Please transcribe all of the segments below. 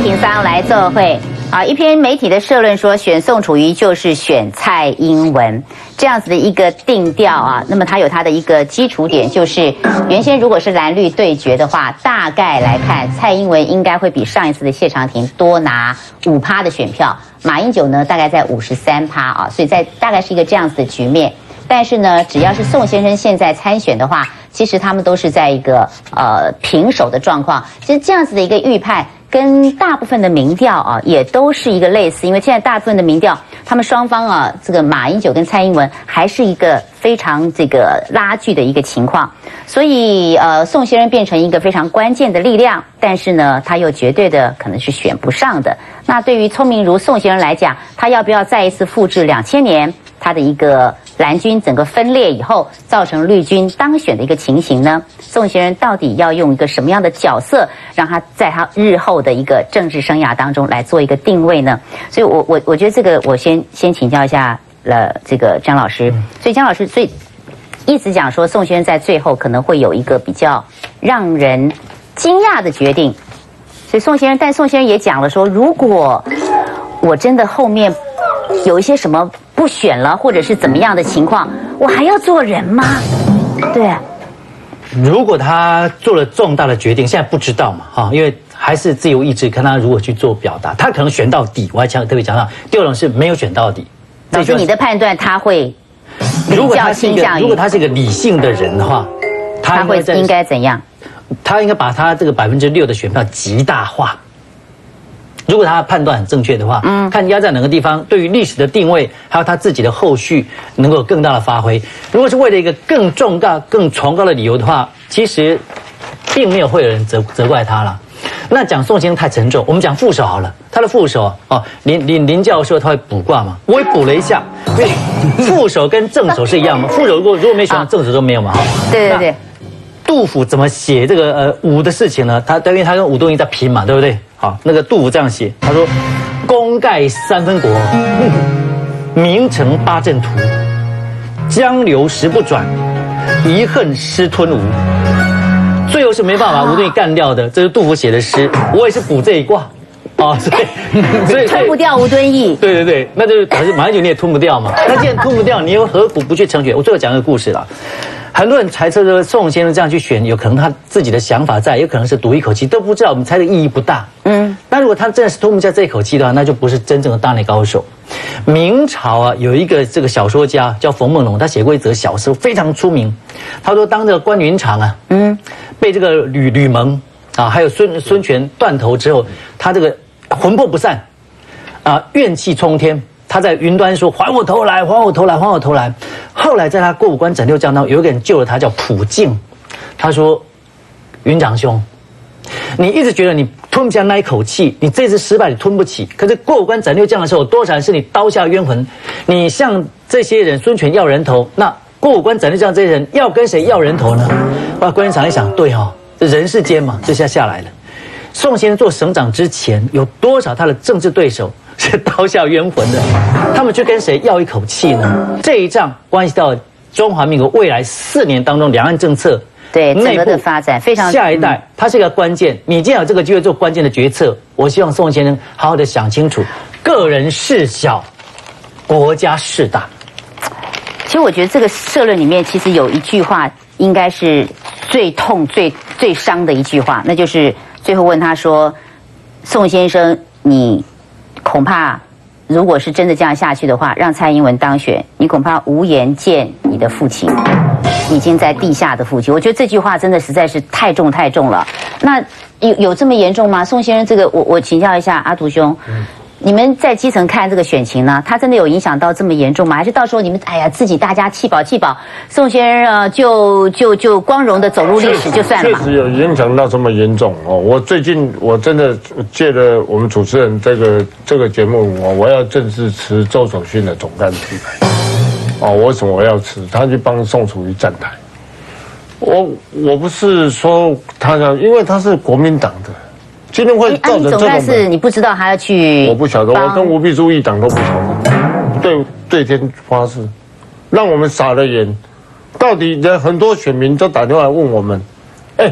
请三来做会啊！一篇媒体的社论说，选宋楚瑜就是选蔡英文这样子的一个定调啊。那么它有它的一个基础点，就是原先如果是蓝绿对决的话，大概来看，蔡英文应该会比上一次的谢长廷多拿5%的选票，马英九呢大概在53%啊，所以在大概是一个这样子的局面。但是呢，只要是宋先生现在参选的话，其实他们都是在一个平手的状况。其实这样子的一个预判，跟大部分的民调啊，也都是一个类似。因为现在大部分的民调，他们双方啊，这个马英九跟蔡英文还是一个非常这个拉锯的一个情况。所以宋先生变成一个非常关键的力量，但是呢，他又绝对的可能是选不上的。那对于聪明如宋先生来讲，他要不要再一次复制2000年他的一个蓝军整个分裂以后造成绿军当选的一个情形呢？宋先生到底要用一个什么样的角色，让他在他日后的一个政治生涯当中来做一个定位呢？所以我觉得这个我先请教一下这个江老师。所以江老师一直讲说宋先生在最后可能会有一个比较让人惊讶的决定。所以宋先生也讲了说，如果我真的后面有一些什么不选了，或者是怎么样的情况，我还要做人吗？对啊。 如果他做了重大的决定，现在不知道嘛，哈，因为还是自由意志，看他如何去做表达。他可能选到底，我还特别强调，第二种是没有选到底。 老师，你的判断他会如果他是一个理性的人的话， 他会应该怎样？ 他应该把他这个6%的选票极大化。如果他的判断很正确的话，看压在哪个地方，对于历史的定位，还有他自己的后续能够有更大的发挥。如果是为了一个更重大、更崇高的理由的话，其实并没有会有人责怪他了。那讲宋先生太沉重，我们讲副手好了。他的副手哦，林教授他会卜卦嘛？我也卜了一下，因为副手跟正手是一样嘛。副手如果没选到，正手都没有嘛。 对。 杜甫怎么写这个武的事情呢？因为他跟武东一在拼嘛，对不对？好，那个杜甫这样写，他说：“功盖3分国，名成8阵图。江流石不转，遗恨失吞吴。”最后是没办法，武东一干掉的，这是杜甫写的诗。我也是卜这一卦。哦，所以吞不掉吴敦义。 对，那就是表示马英九你也吞不掉嘛。那既然吞不掉，你又何苦不去成全？我最后讲一个故事啦。很多人猜测说宋先生这样去选，有可能他自己的想法在，有可能是赌一口气，都不知道。我们猜的意义不大。但如果他真的是吞不下这一口气的话，那就不是真正的大内高手。明朝啊，有一个这个小说家叫冯梦龙，他写过一则小说，非常出名。他说，当这个关云长啊，被这个吕蒙啊，还有孙权断头之后，他这个魂魄不散，啊，怨气冲天。他在云端说：“还我头来，还我头来，还我头来。”后来在他过五关斩六将当中，有一个人救了他，叫普净。他说：“云长兄，你一直觉得你吞不下那一口气，你这次失败你吞不起。可是过五关斩六将的时候，多少人是你刀下冤魂？你向这些人孙权要人头，那过五关斩六将这些人要跟谁要人头呢？”哇，关云长一想，对哦，人世间嘛，这下来了。宋先生做省长之前，有多少他的政治对手是刀下冤魂的？他们去跟谁要一口气呢？这一仗关系到中华民国未来4年当中两岸政策对整个的发展非常下一代，它是一个关键。你既然有这个机会做关键的决策，我希望宋先生好好的想清楚，个人事小，国家事大。 其实我觉得这个社论里面其实有一句话，应该是最痛、最伤的一句话，那就是最后问他说：“宋先生，你恐怕如果是真的这样下去的话，让蔡英文当选，你恐怕无颜见你的父亲，已经在地下的父亲。”我觉得这句话真的实在是太重了。那有这么严重吗？宋先生，这个我请教一下阿图兄。你们在基层看这个选情呢，他真的有影响到这么严重吗？还是到时候你们自己大家气饱，宋先生就光荣的走入历史就算了嘛？ 确实有影响到这么严重哦。我最近我真的借了我们主持人这个节目，我要正式辞周守勋的总干事来。哦，为什么我要辞？他去帮宋楚瑜站台。我不是说他要，因为他是国民党的。今天会造成这种。总干事你不知道他要去？ 我不晓得，我跟吴必珠一党都不同。对天发誓，让我们傻了眼。到底很多选民都打电话来问我们，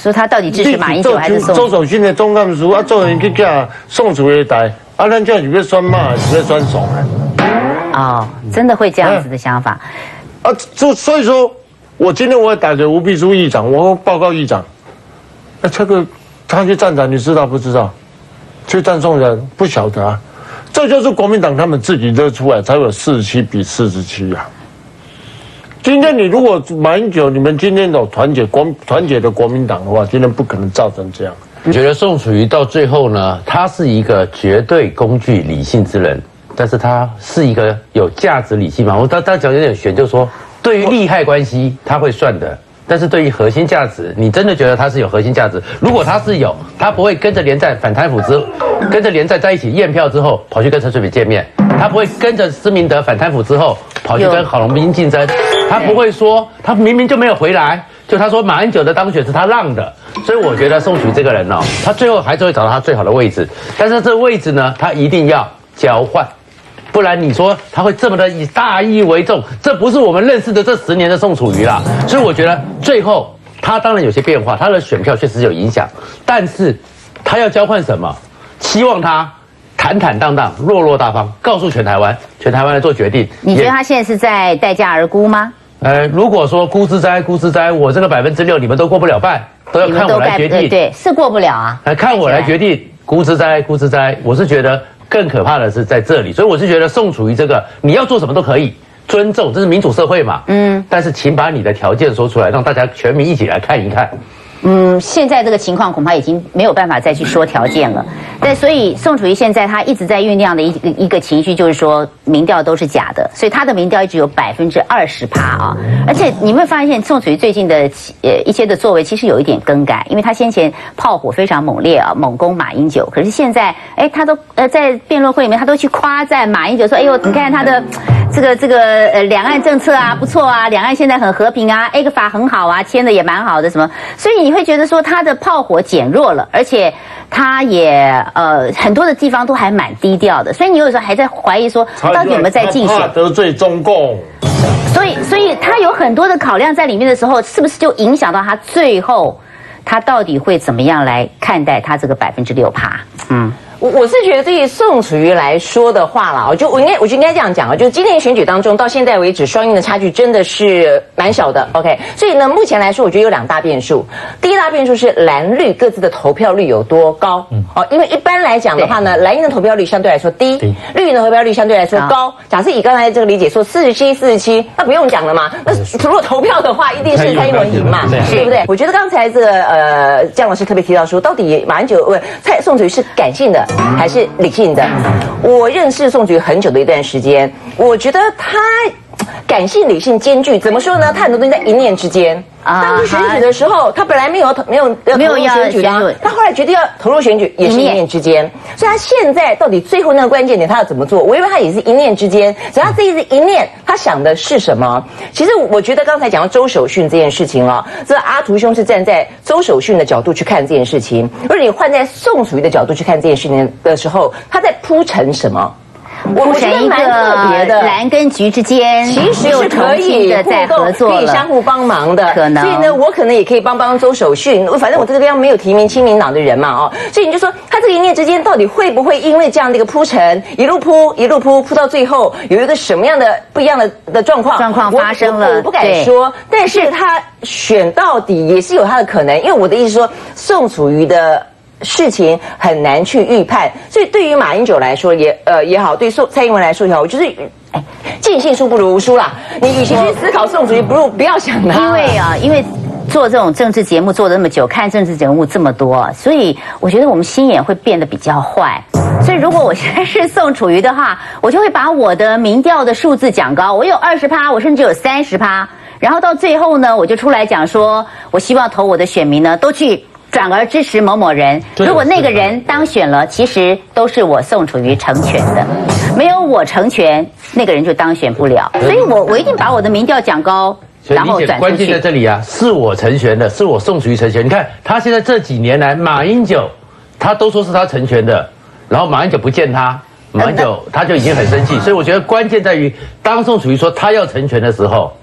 说他到底支持马英九还是周守训的总干事啊，做人去叫宋楚瑜台，啊，咱这是要选马，是要选爽的。 哦，真的会这样子的想法。 啊，所以说，我今天我会打给吴秘书议长，我会报告议长。这个他去站长，你知道不知道？去站宋人不晓得啊。这就是国民党他们自己热出来，才有47比47啊。今天你如果马英九，你们今天有团结的国民党的话，今天不可能造成这样。 我觉得宋楚瑜到最后呢，他是一个绝对工具理性之人，但是他是一个有价值理性嘛。我他讲有点悬，就是说对于利害关系他会算的，但是对于核心价值，你真的觉得他是有核心价值？如果他是有，他不会跟着连战反贪腐跟着连战在一起验票之后跑去跟陈水扁见面，他不会跟着施明德反贪腐之后跑去跟郝龙斌竞争。他不会说他明明就没有回来，就他说马英九的当选是他让的，所以我觉得宋楚瑜这个人哦，他最后还是会找到他最好的位置，但是这个位置呢，他一定要交换，不然你说他会这么的以大义为重，这不是我们认识的这10年的宋楚瑜啦。所以我觉得最后他当然有些变化，他的选票确实有影响，但是他要交换什么？希望他坦坦荡荡、落落大方，告诉全台湾来做决定。 你觉得他现在是在待价而沽吗？ 如果说估之灾，我这个6%你们都过不了半，都要看我来决定。 对，是过不了啊。 看我来决定，估之灾。我是觉得更可怕的是在这里，所以我是觉得宋楚瑜这个你要做什么都可以，尊重，这是民主社会嘛。但是请把你的条件说出来，让大家全民一起来看一看。 现在这个情况恐怕已经没有办法再去说条件了。但所以宋楚瑜现在他一直在酝酿的一个情绪，就是说民调都是假的，所以他的民调一直有20%啊。而且你会发现宋楚瑜最近的一些的作为其实有一点更改，因为他先前炮火非常猛烈啊，猛攻马英九，可是现在他都在辩论会里面他都去夸赞马英九，说哎呦你看他的这个两岸政策啊不错啊，两岸现在很和平啊，A 个法很好啊，签的也蛮好的什么，所以你会觉得说他的炮火减弱了，而且他也很多的地方都还蛮低调的，所以你有时候还在怀疑说到底有没有在竞选， 他怕得罪中共， 所以他有很多的考量在里面的时候，是不是就影响到他最后他到底会怎么样来看待他这个6%？ 我是觉得对于宋楚瑜来说的话啦，我就应该这样讲啊，就是今年选举当中到现在为止，双赢的差距真的是蛮小的。OK， 所以呢，目前来说，我觉得有2大变数。第一大变数是蓝绿各自的投票率有多高。因为一般来讲的话呢，蓝营的投票率相对来说低，绿营的投票率相对来说高。假设以刚才这个理解说47，那不用讲了嘛。那如果投票的话，一定是蔡英文赢嘛，对不对？我觉得刚才这个姜老师特别提到说，到底马英九宋楚瑜是感性的还是理性的？我认识宋楚瑜很久的一段时间，我觉得他感性理性兼具。怎么说呢？他很多东西在一念之间。当初选举的时候，他本来没有投入选举的，他后来决定要投入选举，也是一念之间。所以他现在到底最后那个关键点，他要怎么做？我以为他也是一念之间。只要他这一念，他想的是什么？其实我觉得刚才讲到周守训这件事情啊，这阿图兄是站在周守训的角度去看这件事情，如果你换在宋楚瑜的角度去看这件事情的时候，他在铺陈什么？ 铺成一个蓝跟橘之间， 其实是可以在合作，可以相互帮忙的。可能，所以呢，我可能也可以帮周守训。反正我这个地方没有提名亲民党的人嘛，所以你就说他这个一念之间到底会不会因为这样的一个铺陈，一路铺到最后有一个什么样的不一样的状况发生了？ 我不敢说，但是他选到底也是有他的可能，因为我的意思说，宋楚瑜的事情很难去预判，所以对于马英九来说也好，对蔡英文来说也好，我就是尽信书不如无书啦。你与其去思考宋楚瑜，不如不要想他。 因为做这种政治节目做这么久，看政治人物这么多，所以我觉得我们心眼会变得比较坏。所以如果我现在是宋楚瑜的话，我就会把我的民调的数字讲高，我有20%，我甚至有30%，然后到最后呢，我就出来讲说，我希望投我的选民呢都去转而支持某某人，如果那个人当选了，其实都是我宋楚瑜成全的，没有我成全，那个人就当选不了。所以我一定把我的民调讲高，然后转出去。 关键在这里啊，是我成全的，是我宋楚瑜成全。你看他现在这几年来，马英九他都说是他成全的，然后马英九不见他，马英九他就已经很生气。所以我觉得关键在于，当宋楚瑜说他要成全的时候，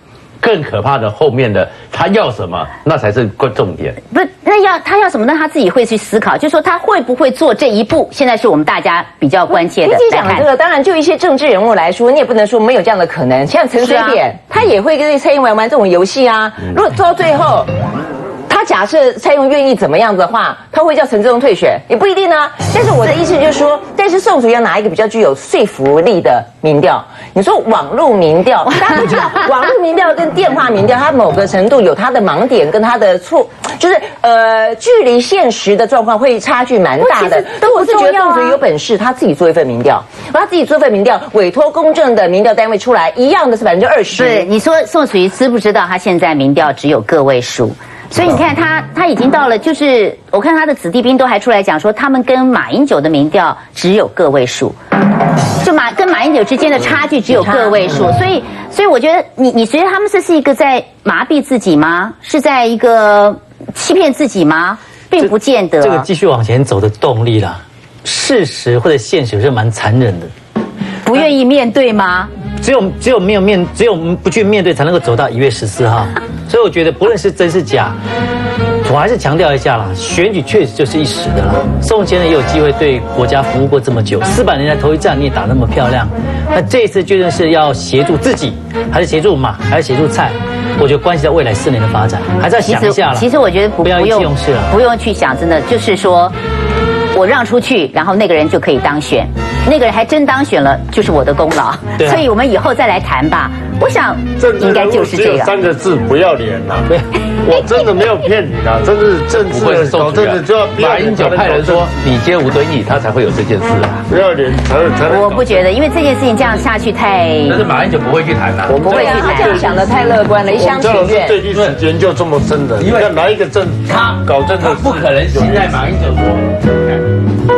更可怕的后面的他要什么，那才是重点。 不是，那他要什么？那他自己会去思考，就是说他会不会做这一步？现在是我们大家比较关切的。 你讲这个，当然就一些政治人物来说，你也不能说没有这样的可能。像陈水扁，他也会跟蔡英文玩这种游戏啊。如果做到最后，他假设蔡英文愿意怎么样的话，他会叫陈志忠退选，也不一定啊。但是我的意思就是说，但是宋楚瑜要拿一个比较具有说服力的民调。你说网络民调，大家都知道，网络民调跟电话民调，它某个程度有它的盲点跟它的错，就是距离现实的状况会差距蛮大的。但我是觉得宋楚瑜有本事，他自己做一份民调，他自己做一份民调，委托公正的民调单位出来，一样的是20%。 对，你说宋楚瑜知不知道他现在民调只有个位数？所以你看他已经到了，就是我看他的子弟兵都还出来讲说，他们跟马英九的民调只有个位数，就跟马英九之间的差距只有个位数，所以我觉得你觉得他们这是一个在麻痹自己吗？是在一个欺骗自己吗？并不见得。 这个继续往前走的动力啦，事实或者现实是蛮残忍的。 不愿意面对吗？ 只有我们不去面对，才能够走到1月14号。所以我觉得不论是真是假，我还是强调一下啦，选举确实就是一时的啦。宋先生也有机会对国家服务过这么久，400年来头一战你也打那么漂亮，那这一次究竟是要协助自己，还是协助马，还是协助蔡？我觉得关系到未来4年的发展，还是要想一下啦。 其实我觉得不要意气用事了， 不用去想，真的就是说，我让出去，然后那个人就可以当选，那个人还真当选了，就是我的功劳。 对啊， 所以我们以后再来谈吧。我想应该就是这个 3个字，不要脸呐！我真的没有骗你啦，真是政治搞政治就要马英九派人说你接吴敦义，他才会有这件事啊， 不要脸才能。 我不觉得，因为这件事情这样下去太…… 但是马英九不会去谈呐， 我不会去谈， 他这样想的太乐观了，一厢情愿。 最低时间就这么深的，你看哪一个他搞政治， 不可能信赖马英九说。